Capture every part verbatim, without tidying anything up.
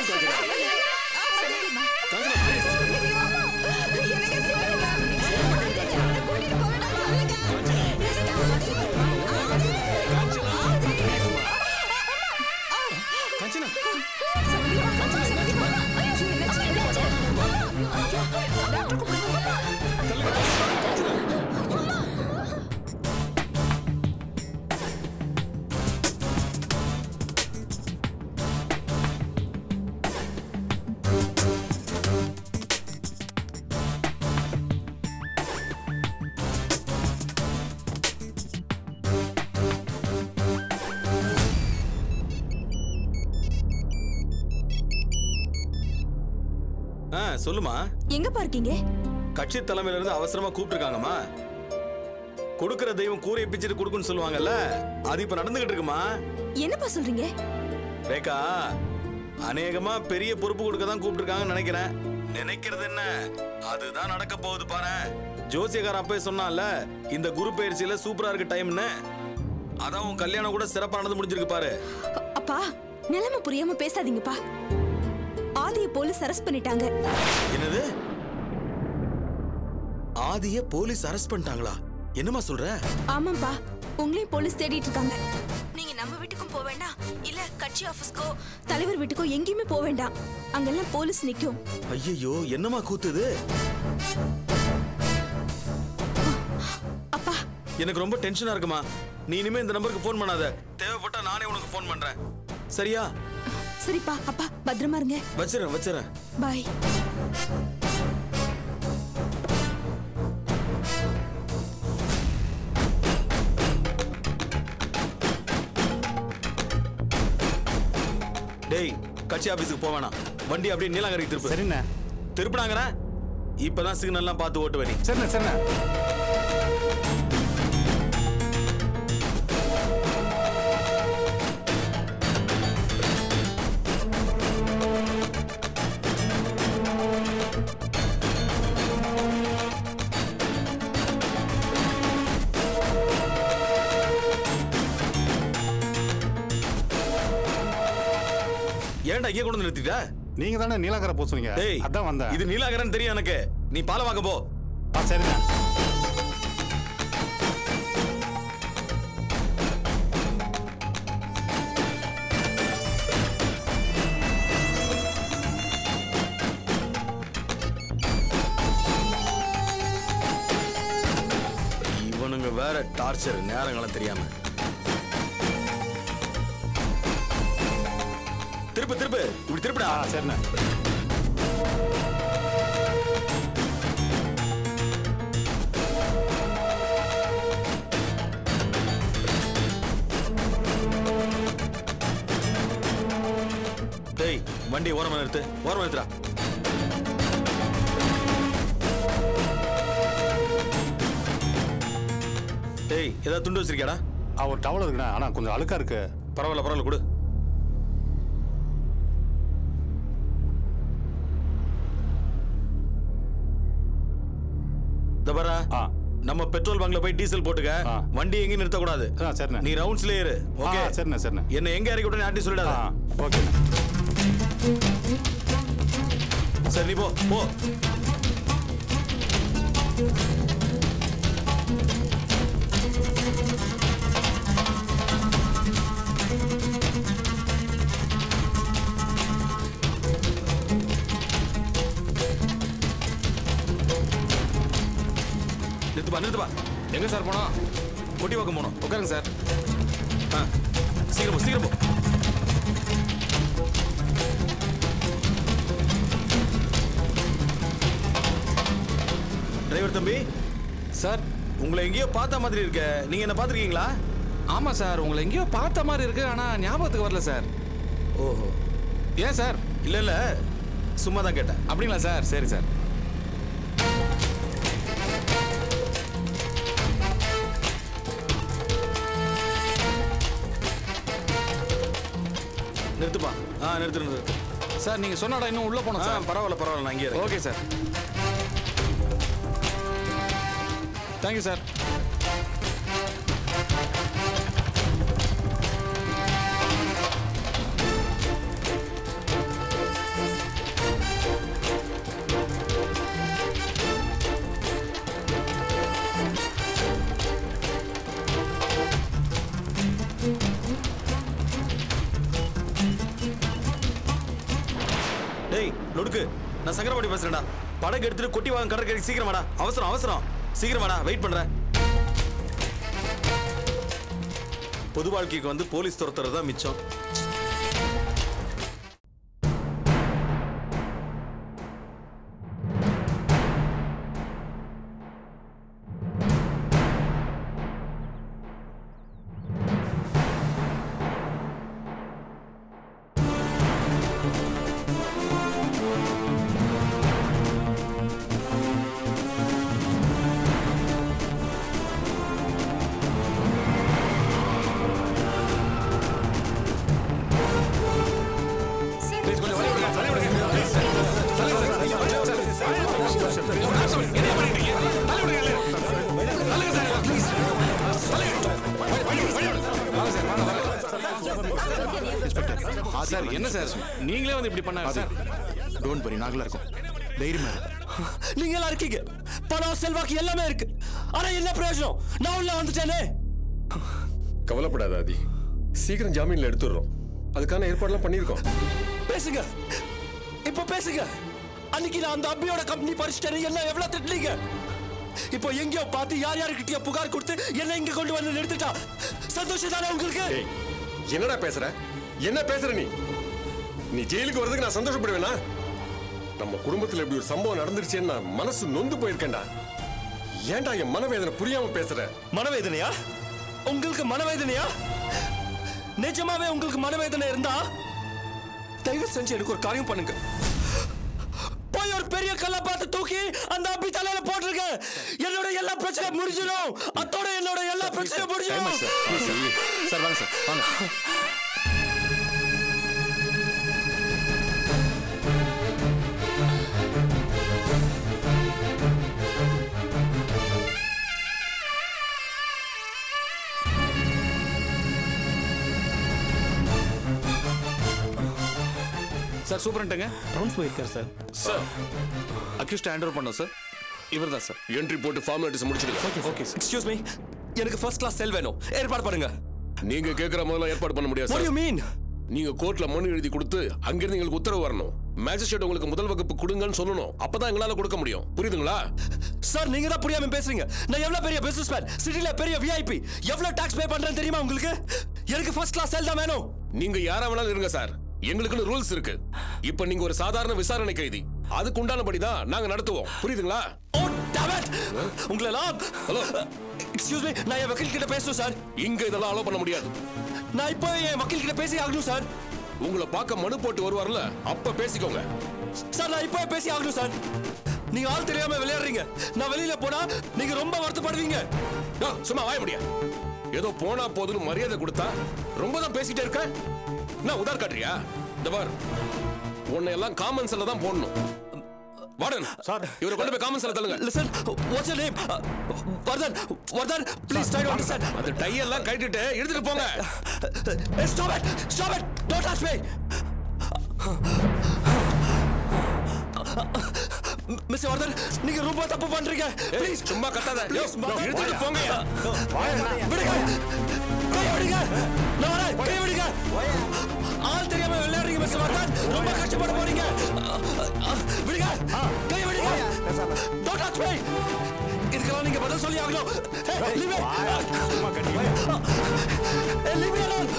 சொல்லுமா. எங்க பார்க்கீங்க? கட்சி தலைமையில இருந்து அவசரமா கூப்பிட்டுருக்காங்கம்மா. கொடுக்கிற தெய்வம் கூரையை பிச்சுட்டு கொடுக்குன்னு சொல்லுவாங்கல்ல, அது இப்ப நடந்துகிட்டு இருக்குமா. என்னப்பா சொல்றீங்க? ரேகா, அநேகமா பெரிய பொறுப்பு கொடுக்க தான் கூப்பிட்டுருக்காங்கன்னு நினைக்கிறேன். நினைக்கிறது என்ன, அதுதான் நடக்க போகுது பாரு. ஜோசியக்கார அப்பே சொன்னால இந்த குரு பயிற்சியில சூப்பரா இருக்கு டைம்னு. அதான் உன் கல்யாணம் கூட சிறப்பா நடந்து முடிஞ்சிருக்கு பாரு. அப்பா, நிலைமை புரியாம பேசாதீங்கப்பா. ஆதிய போலீஸ் அரெஸ்ட் பண்ணிட்டாங்க. என்னது? ஆதிய போலீஸ் அரெஸ்ட் பண்ணிட்டாங்களா? என்னமா சொல்ற? ஆமாப்பா, உங்களையும் போலீஸ் தேடிட்டு இருக்காங்க. நீங்க நம்ம வீட்டுக்கும் போக வேண்டாம், இல்ல கட்சி ஆபீஸ்க்கோ தலைவர் வீட்டுக்கோ எங்கேயுமே போக வேண்டாம். அங்கெல்லாம் போலீஸ் நிக்கும். ஐயோ, என்னமா கூத்துது? அப்பா, எனக்கு ரொம்ப டென்ஷனா இருக்குமா. நீ இனிமே இந்த நம்பருக்கு போன் பண்ணாத. தேவைப்பட்டா நானே உனக்கு போன் பண்றேன். சரியா? சரிப்பா. அப்பா பத்திரமா இருங்க. வச்சிரேன் வச்சிரேன். பாய். டேய், கட்சி ஆபீஸுக்கு போவேனா, வண்டி அப்படியே நீலாங்கரைக்கு திருப்பு. சரிண்ணே. திருப்பினாங்கண்ணா, இப்பதான் சிக்னல்லாம் பார்த்து ஓட்டு வரி. சரிண்ணே சரிண்ணே. ஏன்டா இங்கே கொண்டு நிறுத்திட்ட? நீங்க தானே நீலாங்கரை போ சொன்னீங்க. அதான் வந்தேன். இது நீலாங்கரன் தெரியும் எனக்கு. நீ பால வாங்க போ. சரிண்ணே. இவனுங்க வேற டார்ச்சர், நேரங்களும் தெரியாம. திருப்பு திருப்பு, இப்படி திருப்புடா. சரிண்ணே. டேய், வண்டி ஓரமா நிறுத்து. ஓரமா நிறுத்துடா. டேய், ஏதாவது துண்டு வச்சிருக்கியாடா? ஒரு டவல் இருக்குண்ணா, ஆனா கொஞ்சம் அழுக்கா இருக்கு. பரவாயில்ல பரவாயில்ல, கொடு. தபரா, நம்ம பெட்ரோல் பங்க்ல போய் டீசல் போட்டுக்க. வண்டி எங்கேயும் நிறுத்த கூடாது. சரிண்ணே. நீ ரவுண்ட்ஸ்ல ஏறு. ஓகே? சரிண்ணே சரிண்ணே. என்ன எங்க இறக்கி விட்டு ஆண்டி சொல்லிடாத. ஓகே. சரி, நீ போ போ. நிறுத்துப்பா நிறுத்துப்பா. எங்க சார் போனோம்? கொட்டி பக்கம் போனோம். உட்காருங்க சார். சீக்கிரம் சீக்கிரம் போ. டிரைவர் தம்பி. சார், உங்களை எங்கேயோ பார்த்த மாதிரி இருக்க. நீங்க என்ன பார்த்துருக்கீங்களா? ஆமா சார், உங்களை எங்கேயோ பார்த்த மாதிரி இருக்கு, ஆனா ஞாபகத்துக்கு வரல சார். ஓஹோ, ஏன் சார்? இல்ல இல்ல, சும்மா தான் கேட்டேன். அப்படிங்களா சார்? சரி சார். நிறுத்துப்பா. ஆ நிறுத்து நிறுத்து. சார், நீங்க சொன்னாடா இன்னும் உள்ள போனோம் சார். பரவாயில்ல பரவாயில்ல, நான் இங்கே. Okay sir. Thank you sir. Lodukku நான் சங்கரபாடி பேசுறேன்டா. படகு எடுத்துட்டு கொட்டி வாங்க கடற்கரைக்கு சீக்கிரம் வாடா. அவசரம் அவசரம் சீக்கிரம் வாடா, வெயிட் பண்றேன். பொது வாழ்க்கைக்கு வந்து போலீஸ் துரத்துறது தான் மிச்சம். சார் என்ன சார் நீங்களே வந்து இப்படி பண்ணாங்க சார்? டோன்ட் வரி, நாங்களா இருக்கோம், தைரியமா இரு. நீங்க எல்லாம் இருக்கீங்க, பணம் செல்வாக்கு எல்லாமே இருக்கு. ஆனா என்ன பிரயோஜனம்? நான் உள்ள வந்துட்டேனே. கவலைப்படாத ஆதி, சீக்கிரம் ஜாமீன்ல எடுத்துடுறோம். அதுக்கான ஏற்பாடுலாம் பண்ணிருக்கோம். பேசுங்க, இப்ப பேசுங்க. அன்னைக்கு நான் அந்த அப்பியோட கம்பெனி பறிச்சிட்டேன், என்ன எவ்வளவு திட்டீங்க. இப்போ எங்கேயோ பார்த்து யார் யாருக்கிட்டயோ புகார் கொடுத்து என்ன இங்க கொண்டு வந்து நிறுத்திட்டா. சந்தோஷம் தானே உங்களுக்கு? என்னடா பேசுற? என்ன பேசுற நீ? நீ ஜெயிலுக்கு வரதுக்கு நான் சந்தோஷப்படுவேனா? நம்ம குடும்பத்துல இப்படி ஒரு சம்பவம் நடந்துருச்சேன்னு நான் மனசு நொந்து போயிருக்கேன்டா. ஏன்டா என் மனவேதனை புரியாம பேசுற? மனவேதனையா? உங்களுக்கு மனவேதனையா? நிஜமாவே உங்களுக்கு மனவேதனை இருந்தா தயவு செஞ்சு எனக்கு ஒரு காரியம் பண்ணுங்க. போய் ஒரு பெரிய கல்லை பார்த்து தூக்கி அந்த அப்பி தலையில போட்டுருங்க. என்னோட எல்லா பிரச்சனையும் முடிஞ்சிடும். அத்தோட என்னோட எல்லா பிரச்சனையும் முடிஞ்சிடும். சார் வாங்க சார், வாங்க. சார் சூப்பரண்டங்க ரவுண்ட்ஸ் போயிருக்கார் sir. Sir accused hand over பண்ணோம் சார். இவர்தான் சார். என்ட்ரி போட்டு ஃபார்மாலிட்டிஸ் முடிச்சிடுங்க. Okay sir. எக்ஸ்கியூஸ் மீ, எனக்கு ஃபர்ஸ்ட் கிளாஸ் செல் வேணும். ஏற்பாடு பண்ணுங்க. நீங்க கேக்குற முதல்ல ஏற்பாடு பண்ண முடியாது What do sir. you mean? நீங்க கோர்ட்ல மனு எழுதி கொடுத்து அங்கிருந்து எங்களுக்கு உத்தரவு வரணும். மேஜிஸ்ட்ரேட் உங்களுக்கு முதல் வகுப்பு கொடுங்கன்னு சொல்லணும். அப்பதான் எங்களால கொடுக்க முடியும். புரியுதுங்களா? சார் நீங்க தான் புரியாம பேசுறீங்க. நான் எவ்வளவு பெரிய பிசினஸ்மேன், சிட்டில பெரிய விஐபி, எவ்வளவு டாக்ஸ் பே பண்றேன்னு தெரியுமா உங்களுக்கு? எனக்கு ஃபர்ஸ்ட் கிளாஸ் செல் தான் வேணும். நீங்க யாரா வேணாலும் இருங்க சார். எங்களுக்குன்னு ரூல்ஸ் இருக்கு. இப்ப நீங்க ஒரு சாதாரண விசாரணை கைதி. அதுக்கு உண்டானபடிதான் நாங்க நடத்துவோம். புரியுதுங்களா? ஓ damn it! உங்களெல்லாம் ஹலோ எக்ஸ்கியூஸ் மீ, நான் என் வக்கீல் கிட்ட பேசணும் சார். இங்க இதெல்லாம் அலோ பண்ண முடியாது. நான் இப்போ என் வக்கீல் கிட்ட பேசி ஆகணும் சார். உங்களை பார்க்க மனு போட்டு வருவார்ல, அப்ப பேசிக்கோங்க. சார் நான் இப்போ பேசி ஆகணும் சார். நீங்க ஆள் தெரியாம விளையாடுறீங்க. நான் வெளியில போனா நீங்க ரொம்ப வருத்தப்படுவீங்க. சும்மா வாய முடியா. ஏதோ போனா போதுன்னு மரியாதை கொடுத்தா ரொம்ப தான் பேசிட்டே இருக்க. நான் உதார் காட்டுறியா? இந்த பார், உன்னை எல்லாம் காமன் செல்ல தான் போடணும். வார்டன் சார், இவரை கொண்டு போய் காமன் செல்ல தள்ளுங்க. Listen, what's your name? Vardhan, Vardhan please try to understand. அந்த டை எல்லாம் கட்டிட்டு எடுத்துட்டு போங்க. Stop it, stop it, don't touch me. Mister Vardhan, நீங்க ரொம்ப தப்பு பண்றீங்க. ப்ளீஸ் சும்மா கத்தாத. எடுத்துட்டு போங்க. விடுங்க, கை விடுங்க. நான் வரேன், கை விடுங்க. ஆள் தெரியாம விளையாடுறீங்க மிஸ்டர் வர்தன். ரொம்ப கஷ்டப்பட போறீங்க. விடுங்க, கை விடுங்க. Don't touch me. இதுக்கெல்லாம் நீங்க பதில் சொல்லி ஆகணும். Leave me. சும்மா கட்டி. Leave me alone.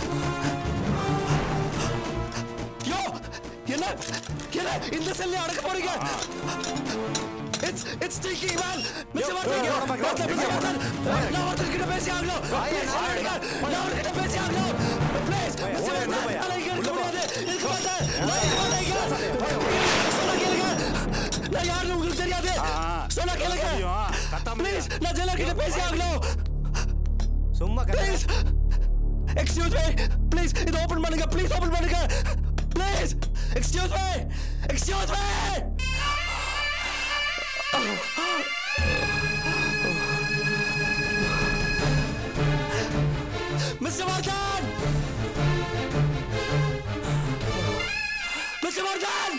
யோ, என்ன என்ன இந்த செல்ல அடக்க போறீங்க? It's it's stinking man. Mister Vardhan, Vardhan, நான் வர்தன் கிட்ட பேசி ஆகணும். நான் வர்தன் கிட்ட பேசி ஆகணும். ப்ளீஸ் மிஸ்டர் வர்தன், நான் இங்க இருக்க முடியாது. இருக்க மாட்டேன். நான் இருக்க மாட்டேன். சொன்னா கேளுங்க. நான் யாருன்னு உங்களுக்கு தெரியாது. சொன்னா கேளுங்க. ப்ளீஸ், நான் ஜெயிலர் கிட்ட பேசி ஆகணும். சும்மா ப்ளீஸ். எக்ஸ்கியூஸ் மீ, ப்ளீஸ் இது ஓபன் பண்ணுங்க. ப்ளீஸ் ஓபன் பண்ணுங்க. Please. Excuse me, excuse me. Mister Vardhan, mister Vardhan.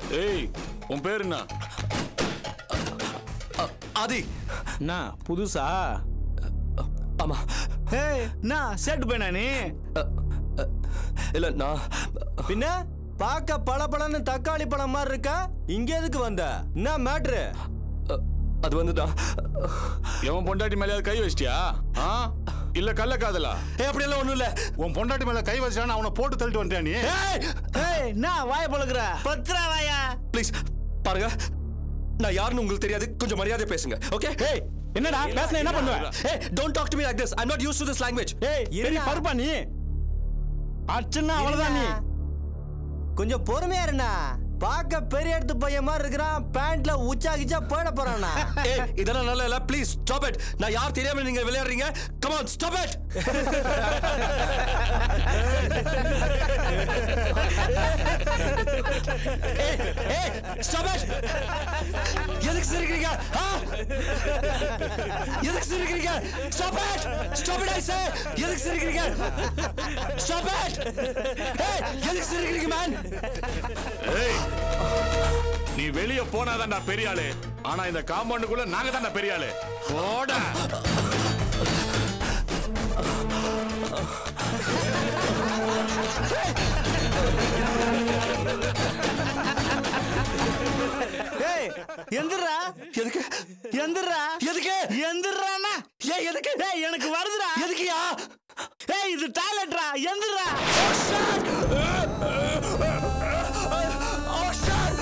ஏய் உன் பேர் என்ன? ஆதி. என்ன புதுசா? ஆமா. ஏய் நான் செட் பண்ணா நீ? இல்ல நான் பின்ன பாக்க பளபளன்னு தக்காளி பழம் மாதிரி இருக்கா, இங்க எதுக்கு வந்த? என்ன மேட்ரு? அது வந்துதான் எவன் பொண்டாட்டி மேல கை வச்சிட்டியா? இல்ல கள்ள காதலா? ஏய் அப்படி எல்லாம் ஒண்ணும் இல்ல. உன் பொண்டாட்டி மேல கை வச்சான அவனை போட்டு தள்ளிட்டு வந்துட்டியா நீ? ஏய் ஏய் நான் வாய பழகுற பத்ரா வாயா. ப்ளீஸ் பாருங்க, நான் யாருன்னு உங்களுக்கு தெரியாது, கொஞ்சம் மரியாதை பேசுங்க. ஓகே? ஏய் என்னடா பேசுன என்ன பண்ணுவ? ஏய் don't talk to me like this. I am not used to this language. ஏய் பெரிய பருப்பா நீ? அச்சனா அவ்வளவுதான் நீ. கொஞ்சம் பொறுமையா இருண்ணா. பாக்க பெரிய எடுத்து பையன் மாதிரி இருக்கிறான், பேண்ட்ல உச்சா கிச்சா போட போறானா? ஏய் இதெல்லாம் நல்லா இல்ல, ப்ளீஸ் ஸ்டாப் இட். நான் யார் தெரியாம நீங்க விளையாடுறீங்க. Come on stop it. ஏய் ஏய் ஸ்டாப் இட். எதுக்கு சிரிக்கிறீங்க? எதுக்கு சிரிக்கிறீங்க? Stop it. Stop it I say. எதுக்கு சிரிக்கிறீங்க? Stop it. ஏய் எதுக்கு சிரிக்கிறீங்க மேன்? ஏய் நீ வெளிய போனாதான்டா பெரிய ஆளு, ஆனா இந்த காம்பவுண்டுக்குள்ள நாங்க தான்டா பெரிய ஆளு. போடா. ஏய் எந்திரா. எதுக்கு? எந்திரா. எதுக்கு? எந்திரானா? ஏய் எதுக்கு? ஏய் எனக்கு வருதுடா. எதுக்குயா? ஏய் இது டாய்லெட்ரா. எந்திரா. Oh shit!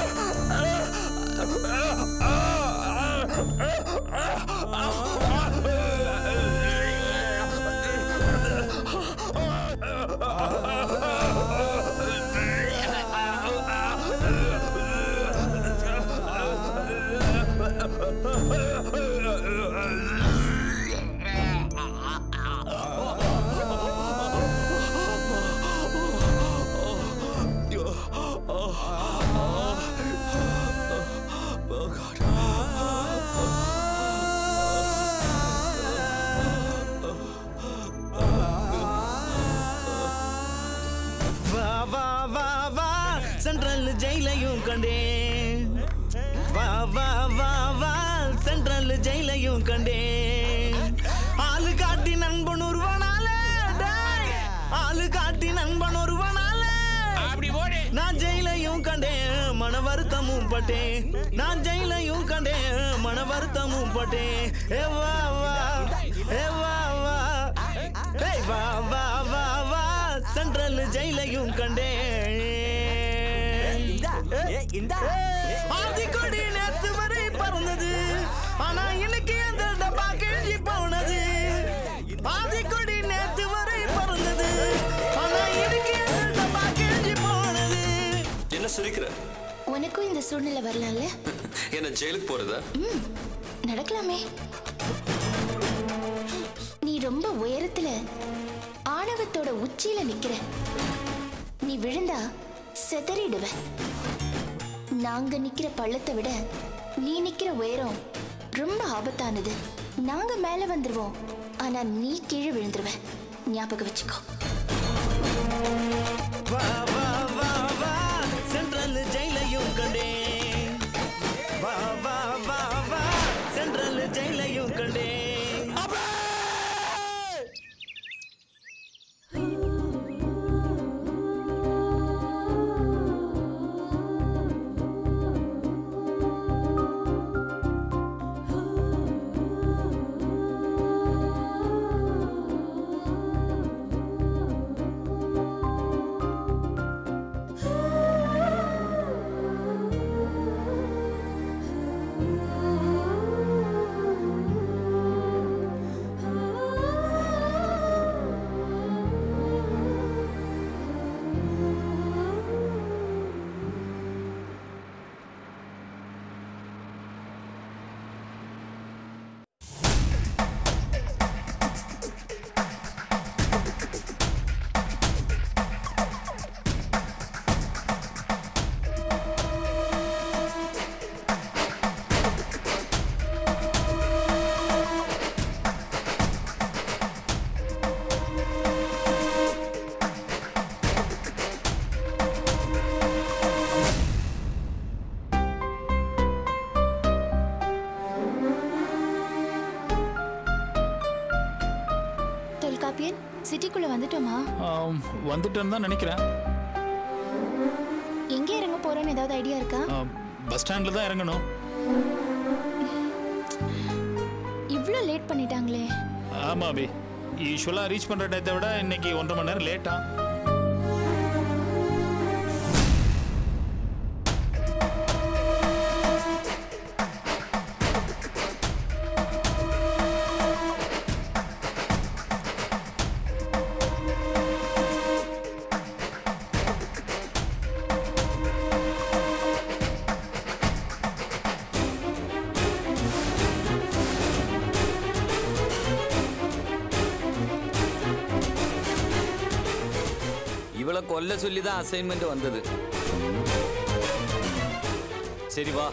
சென்ட்ரல் ஜெயிலையும் கண்டேன். வா வா வா வா சென்ட்ரல் ஜெயிலையும் கண்டேன். ஆளு காட்டி நண்பன் ஒருவனால, ஆளு காட்டி நண்பன் ஒருவனால நான் ஜெயிலையும் கண்டேன், மன வருத்தமும் பட்டேன். நான் ஜெயிலையும் கண்டேன், மன வருத்தமும் பட்டேன். ஏ வா வா ஏ வா வா ஏய் வா வா வா வா சென்ட்ரல் ஜெயிலையும் கண்டேன். ஆதிக்கொடி நேத்து வரை பறந்தது, ஆனா இன்னைக்கு அந்த டப்பா கிழிஞ்சி போனது. ஆதிக்கொடி நேத்து வரை பறந்தது, ஆனா இன்னைக்கு அந்த டப்பா கிழிஞ்சி போனது. என்ன சிரிக்கிற? உனக்கும் இந்த சூழ்நிலை வரலாம்ல? என்ன ஜெயிலுக்கு போறதா? ம் நடக்கலாமே. நீ ரொம்ப உயரத்துல ஆணவத்தோட உச்சியில நிக்கிற. நீ விழுந்தா செதறிடுவ. நாங்க நிக்கிற பள்ளத்தை விட நீ நிக்கிற உயரம் ரொம்ப ஆபத்தானது. நாங்க மேல வந்துருவோம், ஆனா நீ கீழே விழுந்துருவ. ஞாபகம் வச்சுக்கோ. வா வா வா வா சென்ட்ரல் ஜெயிலையும் கண்டேன். வா வா வா வா சென்ட்ரல் ஜெயிலையும் கண்டேன். ஸ்டாண்ட்ல வந்துட்டோமா? வந்துட்டேன்னு தான் நினைக்கிறேன். எங்க இறங்க போறோன்னு ஏதாவது ஐடியா இருக்கா? பஸ் ஸ்டாண்ட்ல தான் இறங்கணும். இவ்ளோ லேட் பண்ணிட்டாங்களே. ஆமா அபி, யூஸ்வலா ரீச் பண்ற டயத்தை விட இன்னைக்கு ஒன்றரை மணி நேரம் லேட்டா. இவளை கொல்ல சொல்லி தான் அசைன்மெண்ட் வந்தது. சரி வா.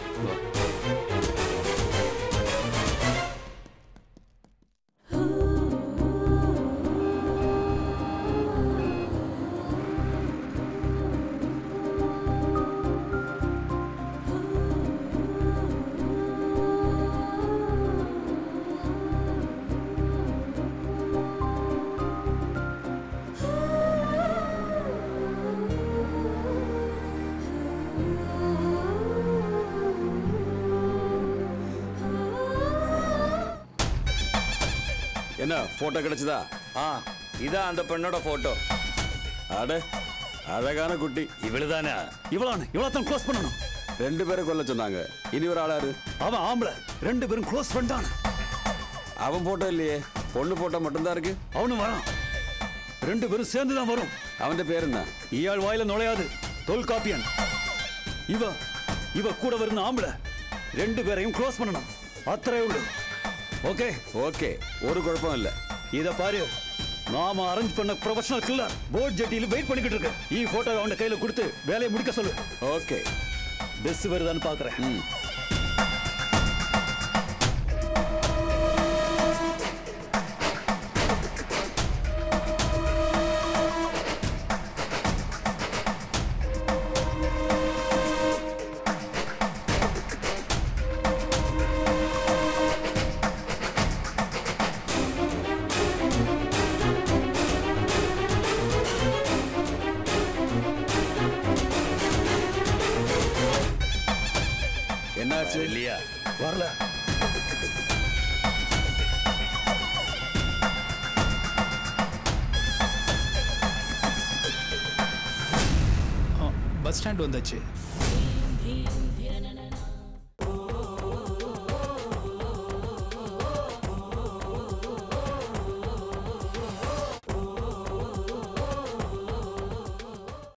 என்ன போட்டோ கிடைச்சதா? ஆ, இதான் அந்த பெண்ணோட போட்டோ. அட அழகான குட்டி. இவளுதானே? இவளான இவளத்தான் க்ளோஸ் பண்ணணும். ரெண்டு பேரும் கொல்ல சொன்னாங்க. இனி ஒரு ஆளாரு? அவன் ஆம்பளை. ரெண்டு பேரும் க்ளோஸ் பண்ணிட்டான். அவன் போட்டோ இல்லையே, பொண்ணு போட்டோ மட்டும்தான் இருக்கு. அவனும் வரான். ரெண்டு பேரும் சேர்ந்து தான் வரும். அவன் பேர் என்ன? இயாள் வாயில நுழையாது. தொல்காப்பியன். இவ இவ கூட வருന്ന ஆம்பளை. ரெண்டு பேரையும் க்ளோஸ் பண்ணணும். அத்தனை உண்டு. ஓகே ஓகே, ஒரு குழப்பம் இல்ல. இத பாரு, நாம அரேஞ்ச் பண்ண ப்ரொஃபஷனல் கில்லர் போர்ட் ஜெட்டில வெயிட் பண்ணிக்கிட்டு இருக்கு. ஈ போட்டோ அவன் கையில கொடுத்து வேலையை முடிக்க சொல்லு. ஓகே, பெஸ் வருதான்னு பாக்குறேன். என்னாச்சு? இல்லையா? வரல. பஸ் ஸ்டாண்ட் வந்தாச்சு.